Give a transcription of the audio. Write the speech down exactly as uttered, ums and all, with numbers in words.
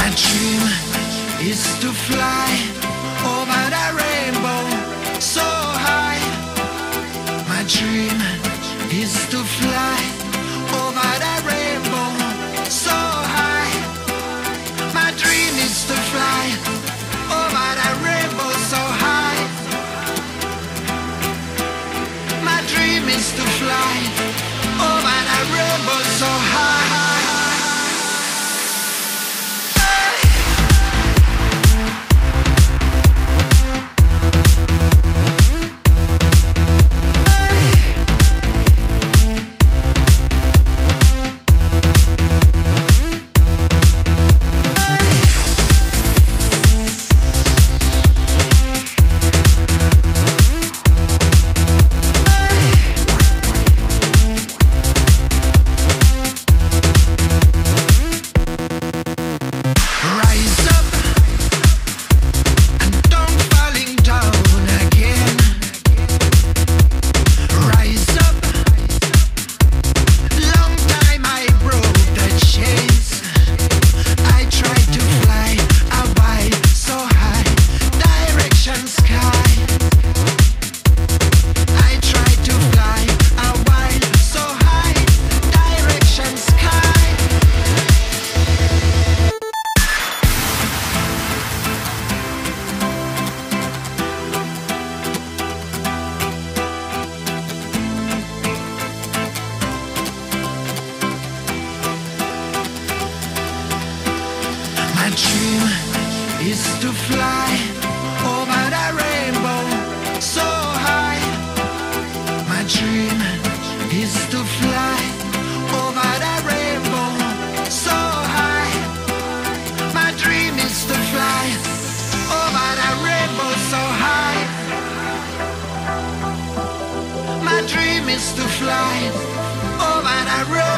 My dream is to fly over the rainbow so high. My dream is to fly over the rainbow so high. My dream is to fly over the rainbow so high. My dream is to fly over the rainbow so high. My dream is to fly over the rainbow so high. My dream is to fly over the rainbow so high. My dream is to fly over the rainbow so high. My dream is to fly over the rainbow.